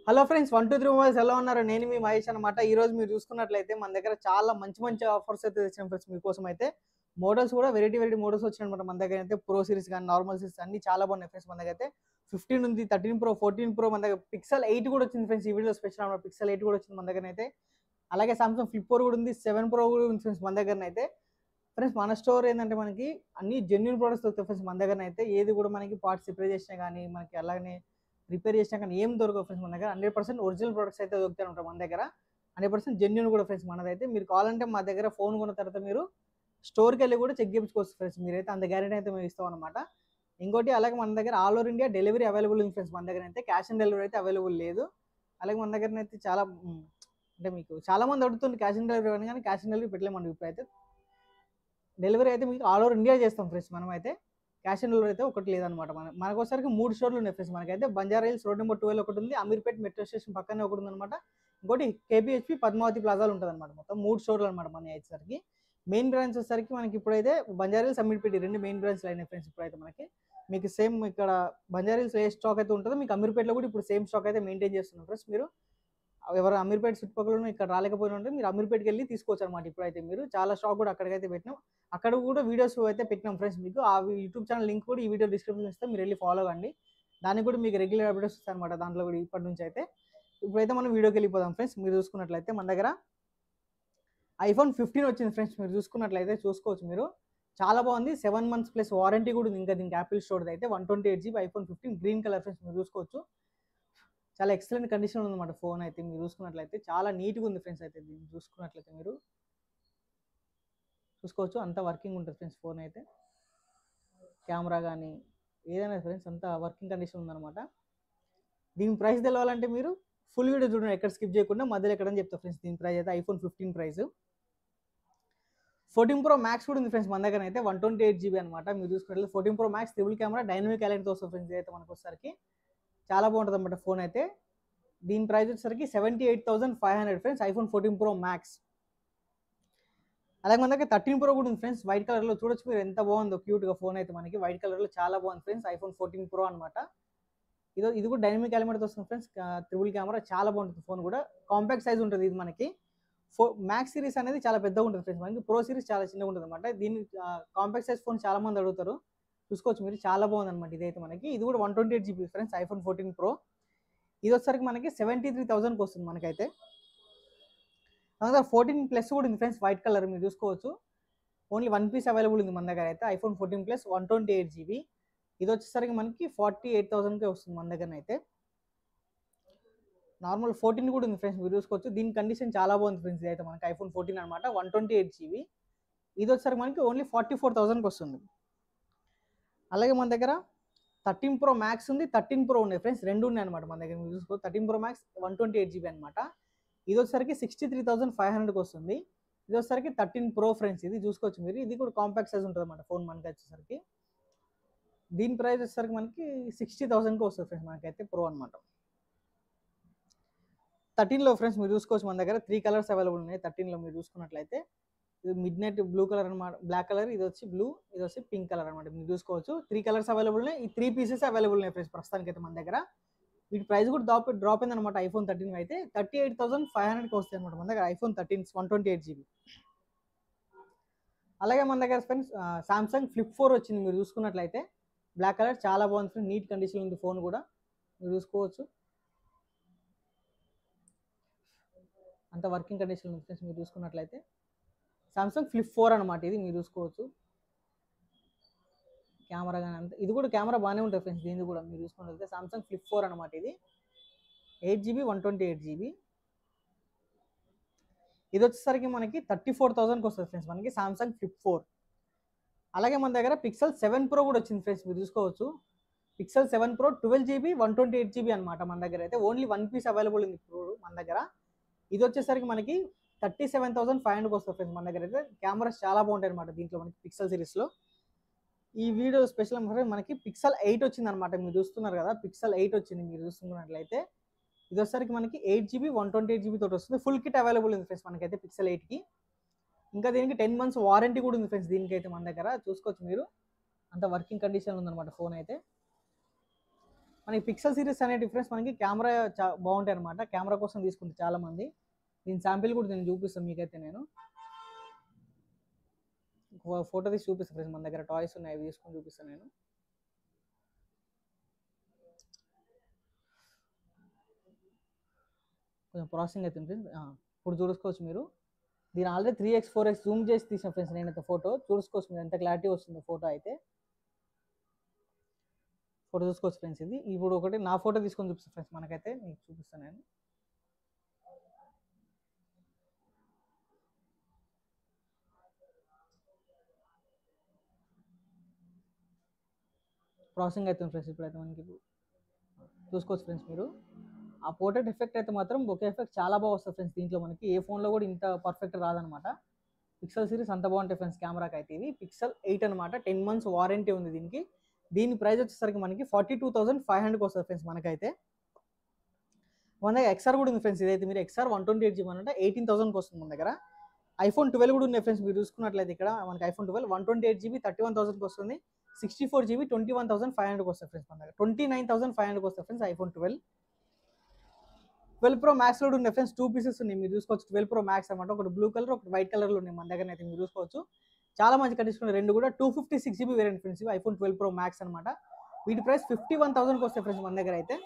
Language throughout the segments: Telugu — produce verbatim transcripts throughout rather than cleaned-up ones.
Hello friends, one two three mobiles ఎలా ఉన్నారు? నేను మీ మహేష్ అనమాట. ఈ రోజు మీరు చూసుకున్నట్లయితే మన దగ్గర చాలా మంచి మంచి ఆఫర్స్ అయితే తెచ్చాం ఫ్రెండ్స్ మీకోసం అయితే. మోడల్స్ కూడా వెరైటీ వెరైటీ మోడల్స్ వచ్చాయన్నమాట మన దగ్గర అయితే. ప్రో సిరీస్ కానీ నార్మల్ సిరీస్ అన్ని చాలా బాగున్నాయి ఫ్రెండ్స్ మన దగ్గర అయితే. ఫిఫ్టీన్ ఉంది, థర్టీన్ ప్రో, ఫోర్టీన్ ప్రో, మన దగ్గర పిక్సెల్ ఎయిట్ కూడా వచ్చింది ఫ్రెండ్స్. ఈ వీడియో స్పెషల్ అనమాట. పిక్సెల్ ఎయిట్ కూడా వచ్చింది మన దగ్గర అయితే. అలాగే సామ్సంగ్ ఫ్లిప్ ఫోర్ కూడా ఉంది, సెవెన్ ప్రో కూడా ఉంది ఫ్రెండ్స్ మన దగ్గర అయితే. ఫ్రెండ్స్ మన స్టోర్ ఏంటంటే మనకి అన్ని జెన్యున్ ప్రొడక్ట్స్ దొరుకుతాయి ఫ్రెండ్స్ మన దగ్గర అయితే. ఏది కూడా మనకి పార్ట్స్ రిపేర్ చేసినా కానీ మనకి అలాగనే రిపేర్ చేసినా కానీ ఏం దొరకవు ఫ్రెండ్స్ మన దగ్గర. హండ్రెడ్ పర్సెంట్ ఒరిజినల్ ప్రొడక్ట్స్ అయితే దొరుకుతాయి ఉంటాయి మన దగ్గర. హండ్రెడ్ పర్సెంట్ జెన్యున్ కూడా ఫ్రెండ్స్ మనదైతే. మీరు కావాలంటే మా దగ్గర ఫోన్ కొన్న తర్వాత మీరు స్టోర్కి వెళ్ళి కూడా చెక్ చేయించుకోవచ్చు ఫ్రెండ్స్. మీరైతే అంత గ్యారెంటీ అయితే మేము ఇస్తాం అనమాట. ఇంకోటి అలాగే మన దగ్గర all over India delivery available ఉంది ఫ్రెండ్స్ మన దగ్గర అయితే. క్యాష్ ఆన్ డెలివరీ అయితే అవైలబుల్ లేదు. అలాగే మన దగ్గర అయితే చాలా మ్, అంటే మీకు చాలా మంది అడుగుతుంది క్యాష్ ఆన్ డెలివరీ అని, కానీ క్యాష్ ఆన్ డెలివరీ పెట్టలేమండి ఇప్పుడైతే. డెలివరీ అయితే మీకు ఆల్ ఓవర్ ఇండియా చేస్తాం ఫ్రెండ్స్ మనం అయితే. క్యాష్ ఆన్ డెలివరీ అయితే ఒకటి లేదనమాట. మన మనకోసరికి మూడు స్టోర్లు ఉన్నాయి ఫ్రెండ్స్ మనకైతే. Banjara Hills road number twelve ఒకటి ఉంది, అమీర్పేట్ మెట్రో స్టేషన్ పక్కనే ఒకటి ఉందన్నమాట. ఇంకోటి కేపీహెచ్పి పద్మావతి ప్లాజాలు ఉంటుంది అనమాట. మొత్తం మూడు స్టోర్లు అనమాట మన వచ్చేసరికి. మెయిన్ బ్రాంచ్ వచ్చేసరికి మనకి ఇప్పుడైతే బంజారా హిల్స్, అమీర్పేట రెండు మెయిన్ బ్రాంచ్లు అయినాయి ఫ్రెండ్స్ ఇప్పుడైతే మనకి. మీకు సేమ్ ఇక్కడ బంజారా హిల్స్ ఏ స్టాక్ అయితే ఉంటుందో మీకు అమీర్పేటలో కూడా ఇప్పుడు సేమ్ స్టాక్ అయితే మెయింటైన్ చేస్తున్నాం ఫ్రెండ్స్. మీరు ఎవరు అమీర్పేట చుట్టుపక్కల ఇక్కడ రాలేకపోయినా ఉంటే మీరు అమీర్పేటకి వెళ్ళి తీసుకోవచ్చు అనమాట. ఇప్పుడైతే మీరు చాలా స్టాక్ కూడా అక్కడికైతే పెట్టినాం. అక్కడ కూడా వీడియోస్ అయితే పెట్టినాం ఫ్రెండ్స్ మీకు. ఆ యూట్యూబ్ ఛానల్ లింక్ కూడా ఈ వీడియో డిస్క్రిప్షన్ ఇస్తే మీరు వెళ్ళి ఫాలో కండి. దానికి కూడా మీకు రెగ్యులర్ అప్డేట్స్ వస్తాయి అనమాట దాంట్లో కూడా ఇప్పటి నుంచి అయితే. ఇప్పుడైతే మనం వీడియోకి వెళ్ళిపోదాం ఫ్రెండ్స్. మీరు చూసుకున్నట్లయితే మన దగ్గర ఐఫోన్ ఫిఫ్టీన్ వచ్చింది ఫ్రెండ్స్. మీరు చూసుకున్నట్లయితే చూసుకోవచ్చు మీరు. చాలా బాగుంది. సెవెన్ మంత్స్ ప్లస్ వారంటీ కూడా ఉంది ఇంకా దీనికి. యాపిల్ స్టోర్ అయితే one twenty eight GB iPhone fifteen green colour friends. మీరు చూసుకోవచ్చు చాలా ఎక్సలెంట్ కండిషన్ ఉందన్నమాట ఫోన్ అయితే. మీరు చూసుకున్నట్లయితే చాలా నీట్గా ఉంది ఫ్రెండ్స్ అయితే. దీన్ని చూసుకున్నట్లయితే మీరు చూసుకోవచ్చు అంతా వర్కింగ్ ఉంటుంది ఫ్రెండ్స్ ఫోన్ అయితే. కెమెరా కానీ ఏదైనా ఫ్రెండ్స్ అంతా వర్కింగ్ కండిషన్ ఉందన్నమాట. దీని ప్రైస్ తెలవాలంటే మీరు ఫుల్ వీడియో చూడండి, ఎక్కడ స్కిప్ చేయకుండా. మధ్యలో ఎక్కడని చెప్తా ఫ్రెండ్స్. దీని ప్రైస్ అయితే iPhone fifteen price. Fourteen pro max కూడా ఉంది ఫ్రెండ్స్ మన దగ్గర అయితే. వన్ ట్వంటీ ఎయిట్ జీబీ అనమాట. మీరు చూసుకున్నట్లయితే fourteen pro max triple camera dynamic ఎలెంట్తో వస్తుంది ఫ్రెండ్స్ అయితే మనకు వచ్చేసరికి. చాలా బాగుంటుంది అనమాట ఫోన్ అయితే. దీని ప్రైస్ వచ్చేసరికి seventy eight thousand five hundred friends. IPhone fourteen pro max. అలాగే మన దగ్గర థర్టీన్ ప్రో కూడా ఉంది ఫ్రెండ్స్. వైట్ కలర్లో చూడొచ్చు మీరు ఎంత బాగుందో క్యూట్గా ఫోన్ అయితే మనకి. వైట్ కలర్లో చాలా బాగుంది ఫ్రెండ్స్ ఐఫోన్ ఫోర్టీన్ ప్రో అనమాట. ఇది ఇది కూడా డైనమిక్ ఎలిమెంట్తో వస్తుంది ఫ్రెండ్స్. త్రిబుల్ కెమెరా చాలా బాగుంటుంది ఫోన్ కూడా. కాంపాక్ట్ సైజ్ ఉంటుంది ఇది మనకి. ఫో మ్యాక్స్ సిరీస్ అనేది చాలా పెద్దగా ఉంటుంది ఫ్రెండ్స్ మనకి. ప్రో సిరీస్ చాలా చిన్నగా ఉంటుంది అనమాట. దీన్ని కాంపాక్ట్ సైజ్ ఫోన్ చాలా మంది అడుగుతారు. చూసుకోవచ్చు మీరు చాలా బాగుంది అనమాట ఇదైతే మనకి. ఇది కూడా one twenty eight GB friends iPhone fourteen pro. ఇది వచ్చేసరికి మనకి సెవెంటీ త్రీ థౌసండ్కి వస్తుంది మనకైతే. అలాగే ఫోర్టీన్ ప్లస్ కూడా ఉంది ఫ్రెండ్స్ వైట్ కలర్. మీరు చూసుకోవచ్చు ఓన్లీ వన్ పీస్ అవైలబుల్ ఉంది మన దగ్గర అయితే. IPhone fourteen plus one twenty eight GB. ఇది వచ్చేసరికి మనకి ఫార్టీ ఎయిట్ థౌసండ్కే వస్తుంది మన దగ్గర అయితే. నార్మల్ ఫోర్టీన్ కూడా ఉంది ఫ్రెండ్స్. మీరు చూసుకోవచ్చు దీని కండిషన్ చాలా బాగుంది ఫ్రెండ్స్. ఇది అయితే మనకి ఐఫోన్ ఫోర్టీన్ అనమాట. One twenty eight GB. ఇది వచ్చేసరికి మనకి ఓన్లీ ఫార్టీ ఫోర్ థౌసండ్కి వస్తుంది. అలాగే మన దగ్గర థర్టీన్ ప్రో మ్యాక్స్ ఉంది, థర్టీన్ ప్రో ఉన్నాయి ఫ్రెండ్స్. రెండు ఉన్నాయి అనమాట మన దగ్గర. మీరు చూసుకోవచ్చు thirteen pro max one twenty eight GB అనమాట. ఇది వచ్చేసరికి సిక్స్టీ త్రీ థౌసండ్ ఫైవ్ హండ్రెడ్కి వస్తుంది. ఇది వచ్చేసరికి థర్టీన్ ప్రో ఫ్రెండ్స్. ఇది చూసుకోవచ్చు మీరు. ఇది కూడా కాంపాక్ట్ సైజ్ ఉంటుంది అనమాట ఫోన్ మనకి వచ్చేసరికి. దీని ప్రైస్ వచ్చేసరికి మనకి సిక్స్టీ థౌసండ్కి వస్తుంది ఫ్రెండ్స్ మనకైతే ప్రో అనమాట. థర్టీన్లో ఫ్రెండ్స్ మీరు చూసుకోవచ్చు మన దగ్గర త్రీ కలర్స్ అవైలబుల్ ఉన్నాయి థర్టీన్లో. మీరు చూసుకున్నట్లయితే ఇది మిడ్ నైట్ బ్లూ కలర్ అనమాట, బ్లాక్ కలర్, ఇది వచ్చి బ్లూ, ఇది వచ్చి పింక్ కలర్ అనమాట. మీరు చూసుకోవచ్చు త్రీ కలర్స్ అవైలబుల్ ఉన్నాయి. ఈ త్రీ పీసెస్ అవైలబుల్ ఉన్నాయి ఫ్రెండ్స్ ప్రస్తుతానికి అయితే మన దగ్గర. వీటి ప్రైస్ కూడా డ్రాప్ డ్రాప్ అయింది అనమాట. ఐఫోన్ థర్టీన్ అయితే థర్టీ ఎయిట్ థౌసండ్ ఫైవ్ హండ్రెడ్కి వస్తాయి అనమాట మన దగ్గర iPhone thirteen one twenty eight GB. అలాగే మన దగ్గర ఫ్రెండ్స్ సామ్సంగ్ ఫ్లిప్ ఫోర్ వచ్చింది. మీరు చూసుకున్నట్లయితే బ్లాక్ కలర్ చాలా బాగుంది ఫ్రెండ్స్. నీట్ కండిషన్ ఉంది ఫోన్ కూడా. మీరు చూసుకోవచ్చు అంత వర్కింగ్ కండిషన్ ఉంది ఫ్రెండ్స్. మీరు చూసుకున్నట్లయితే సామ్సంగ్ ఫ్లిప్ ఫోర్ అనమాట ఇది. మీరు చూసుకోవచ్చు కెమెరా కానీ అంతే. ఇది కూడా కెమెరా బాగానే ఉంటుంది ఫ్రెండ్స్ దీన్ని కూడా. మీరు చూసుకున్నట్లయితే సామ్సంగ్ ఫ్లిప్ ఫోర్ అనమాట ఇది. Eight GB one twenty eight GB. ఇది వచ్చేసరికి మనకి థర్టీ ఫోర్ థౌసండ్కి వస్తుంది ఫ్రెండ్స్ మనకి సామ్సంగ్ ఫ్లిప్ ఫోర్. అలాగే మన దగ్గర పిక్సెల్ సెవెన్ ప్రో కూడా వచ్చింది ఫ్రెండ్స్. మీరు చూసుకోవచ్చు Pixel seven pro twelve GB one twenty eight GB అనమాట మన దగ్గర అయితే. ఓన్లీ వన్ పీస్ అవైలబుల్ ఉంది ప్రో మన దగ్గర. ఇది వచ్చేసరికి మనకి థర్టీ సెవెన్ థౌసండ్ ఫైవ్ హండ్రెడ్కి వస్తుంది ఫ్రెండ్స్ మన దగ్గర అయితే. కెమెరాస్ చాలా బాగుంటాయి అనమాట దీంట్లో మనకి పిక్సెల్ సిరీస్లో. ఈ వీడియో స్పెషల్ మనకి పిక్సెల్ ఎయిట్ వచ్చింది అనమాట. మీరు చూస్తున్నారు కదా పిక్సెల్ ఎయిట్ వచ్చింది. మీరు చూస్తున్నట్లయితే ఇది వచ్చేసరికి మనకి eight GB one twenty eight GB తోటి వస్తుంది. ఫుల్ కిట్ అవైలబుల్ ఉంది ఫ్రెండ్స్ మనకైతే పిక్సెల్ ఎయిట్కి. ఇంకా దీనికి టెన్ మంత్స్ వారంటీ కూడా ఉంది ఫ్రెండ్స్ దీనికైతే మన దగ్గర. చూసుకోవచ్చు మీరు అంత వర్కింగ్ కండిషన్ ఉందన్నమాట ఫోన్ అయితే. మనకి పిక్సెల్ సిరీస్ అనే డిఫరెన్స్ మనకి కెమెరా చా బాగుంటాయి అనమాట. కెమెరా కోసం తీసుకుంటే చాలామంది. దీని శాంపిల్ కూడా నేను చూపిస్తాను మీకైతే. నేను ఫోటో తీసి చూపిస్తాను ఫ్రెండ్స్. మన దగ్గర టాయ్స్ ఉన్నాయి, అవి తీసుకొని చూపిస్తాను నేను. కొంచెం ప్రాసెసింగ్ అవుతుంది ఫ్రెండ్స్. ఇప్పుడు చూసుకోవచ్చు మీరు. దీని already three X four X zoom చేసి తీసిన ఫ్రెండ్స్ నేనైతే ఫోటో. చూసుకోవచ్చు మీరు ఎంత క్లారిటీ వస్తుందో ఫోటో అయితే. ఫోటో చూసుకోవచ్చు ఫ్రెండ్స్. ఇది ఇప్పుడు ఒకటి నా ఫోటో తీసుకొని చూపిస్తాను ఫ్రెండ్స్ మనకైతే. మీకు చూపిస్తాను నేను. ప్రాసెసింగ్ అవుతుంది ఫ్రెండ్స్. ఇప్పుడైతే మనకి చూసుకోవచ్చు ఫ్రెండ్స్ మీరు. ఆ పోర్ట్రేట్ ఎఫెక్ట్ అయితే మాత్రం బొకే ఎఫెక్ట్ చాలా బాగా వస్తుంది ఫ్రెండ్స్. దీంట్లో మనకి ఏ ఫోన్లో కూడా ఇంత పర్ఫెక్ట్ రాదనమాట. పిక్సెల్ సిరీస్ అంత బాగుంటాయి ఫ్రెండ్స్ కెమెరాకి అయితే. ఇది పిక్సెల్ ఎయిట్ అనమాట. టెన్ మంత్స్ వారంటీ ఉంది దీనికి. దీని ప్రైస్ వచ్చేసరికి మనకి ఫార్టీ టూ థౌసండ్ ఫైవ్ హండ్రెడ్కి వస్తుంది ఫ్రెండ్స్ మనకైతే. మన దగ్గర ఎక్స్ఆర్ కూడా ఉంది ఫ్రెండ్స్. ఇదైతే మీరు XR one twenty eight GB అంటే ఎయిటీన్ థౌసండ్కి వస్తుంది మన దగ్గర. ఐఫోన్ ట్వెల్వ్ కూడా ఉన్నాయి ఫ్రెండ్స్. మీరు చూసుకున్నట్లయితే ఇక్కడ మనకి iPhone twelve one twenty eight GB thirty one థౌసండ్కి వస్తుంది. Sixty four GB twenty one thousand five హండ్రెడ్కి వస్తుంది ఫ్రెండ్స్ మన దగ్గర. ట్వంటీ నైన్ థౌసండ్ ఫైవ్ హండ్రెడ్కి వస్తుంది friends iPhone twelve. Twelve pro max లో ఉన్న ఫ్రెండ్స్ టూ పీసెస్ ఉన్నాయి, మీరు చూసుకోవచ్చు. ట్వెల్వ్ ప్రో మ్యాక్స్ అనమాట. ఒకటి బ్లూ కలర్, ఒకటి వైట్ కలర్ లో ఉన్నాయి మన దగ్గర అయితే. మీరు చూసుకోవచ్చు చాలా మంచి కండిషన్ రెండు కూడా. Two fifty six GB variant friends. IPhone twelve pro max అనమాట. వీటి ప్రైస్ ఫిఫ్టీ వన్ థౌసండ్కి వస్తాయి ఫ్రెండ్స్ మన దగ్గర అయితే.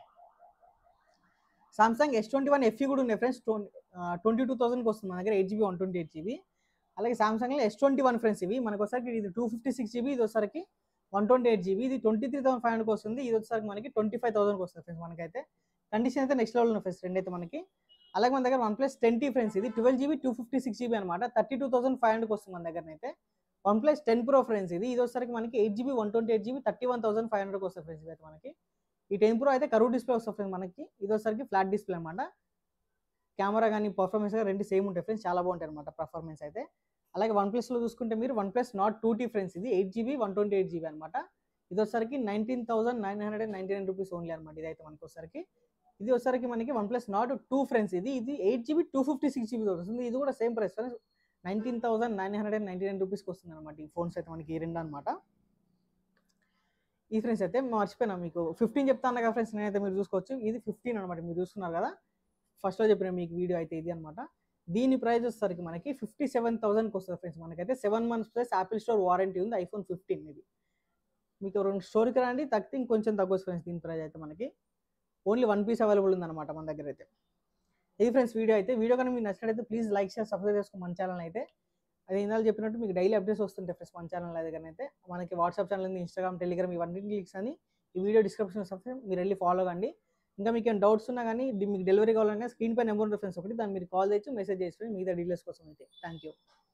Samsung S twenty one FE కూడా ఉన్నాయి ఫ్రెండ్స్. ట్వంటీ టూ థౌసండ్కి వస్తుంది మన దగ్గర. Eight GB one twenty eight GB. అలాగే సామ్సంగ్లో ఎస్ ట్వంటీ వన్ ఫ్రెండ్స్. ఇవి మనకు వచ్చరికి ఇది టూ ఫిఫ్టీ సిక్స్ జీబీ, ఇది వచ్చరికి వన్ ట్వంటీ ఎయిట్ జీబీ. ఇది ట్వంటీ త్రీ థౌసండ్ ఫైవ్ హండ్రెడ్కి వస్తుంది. ఇది వచ్చరికి మనకి ట్వంటీ ఫైవ్ థౌసండ్కి వస్తుంది ఫ్రెండ్స్ మనకైతే. కండిషన్ అయితే నెక్స్ట్ లెవెల్ ఉన్న ఫ్రెండ్స్ రెండు అయితే మనకి. అలాగే మన దగ్గర one plus ten T friends. ఇది twelve GB two fifty six GB అనమాట. థర్టీ టూ థౌసండ్ ఫైవ్ హండ్రెడ్కి వస్తుంది మన దగ్గర అయితే. One plus ten pro friends. ఇది ఇది వచ్చరికి మనకి eight GB one twenty eight GB thirty one thousand five హండ్రెడ్కి వస్తుంది ఫ్రెండ్స్ అయితే మనకి. ఈ టెన్ ప్రో అయితే కర్వ్ డిస్ప్లే వస్తుంది ఫ్రెండ్స్ మనకి. ఇది వచ్చరికి ఫ్లాట్ డిస్ప్లే అనమాట. కెమెరా కానీ పర్ఫార్మెన్స్ రెండు సేమ్ ఉంటాయి ఫ్రెండ్స్. చాలా బాగుంటాయి అనమాట పర్ఫార్మెన్స్ అయితే. అలాగే వన్ ప్లస్లో చూసుకుంటే మీరు one plus Nord two T friends. ఇది eight GB one twenty eight GB అనమాట. ఇది వచ్చరికి nineteen thousand nine hundred and ninety nine rupees only అనమాట. ఇదైతే మనకి వచ్చరికి. ఇది వచ్చరికి మనకి one plus Nord two friends. ఇది ఇది eight GB two fifty six GB వస్తుంది. ఇది కూడా same price friends. Nineteen thousand nine hundred and ninety nine రూపీస్కి వస్తుంది అనమాట ఈ ఫోన్స్ అయితే మనకి. ఈ రెండు అనమాట ఈ ఫ్రెండ్స్ అయితే. మర్చిపోయినా మీకు ఫిఫ్టీన్ చెప్తాను కదా ఫ్రెండ్స్ నేనైతే. మీరు చూసుకోవచ్చు ఇది ఫిఫ్టీన్ అనమాట. మీరు చూస్తున్నారు కదా ఫస్ట్లో చెప్పిన మీకు వీడియో అయితే ఇది అనమాట. దీని ప్రైస్ వచ్చేసరికి మనకి ఫిఫ్టీ సెవెన్ థౌసండ్కి వస్తుంది ఫ్రెండ్స్ మనకైతే. Seven months plus Apple store warranty ఉంది ఐఫోన్ ఫిఫ్టీన్. ఇది మీకు రెండు స్టోర్కి రండి, తగ్గితే ఇంకొంచెం తగ్గొచ్చు ఫ్రెండ్స్. దీని ప్రైస్ అయితే మనకి ఓన్లీ వన్ పీస్ అవైలబుల్ ఉందన్నమాట మన దగ్గర అయితే. ఇది ఫ్రెండ్స్ వీడియో అయితే. వీడియో కానీ మీకు నచ్చినట్లయితే ప్లీజ్ లైక్ షేర్ సబ్స్క్రైబ్ చేసుకోండి మన ఛానల్ అయితే. అది ఇందాక చెప్పినట్టు మీకు డైలీ అప్డేట్స్ వస్తుంటాయి ఫ్రెండ్స్ మన ఛానల్ దగ్గర అయితే. మనకి వాట్సాప్ ఛానల్ ఉంది, ఇన్స్టాగ్రామ్, టెలిగ్రామ్, ఇవన్నీ లింక్స్ అని ఈ వీడియో డిస్క్రిప్షన్ వస్తే మీరు వెళ్ళి ఫాలో కండి. ఇంకా మీకు ఏమైనా డౌట్స్ ఉన్నా కానీ మీకు డెలివరీ కావాలన్నా స్క్రీన్ పై నెంబర్ ఉంటుంది ఫ్రెండ్స్ ఒకటి. దాన్ని మీరు కాల్ చేయొచ్చు, మెసేజ్ చేయొచ్చు మిగతా డీటెయిల్స్ కోసం అయితే. Thank you.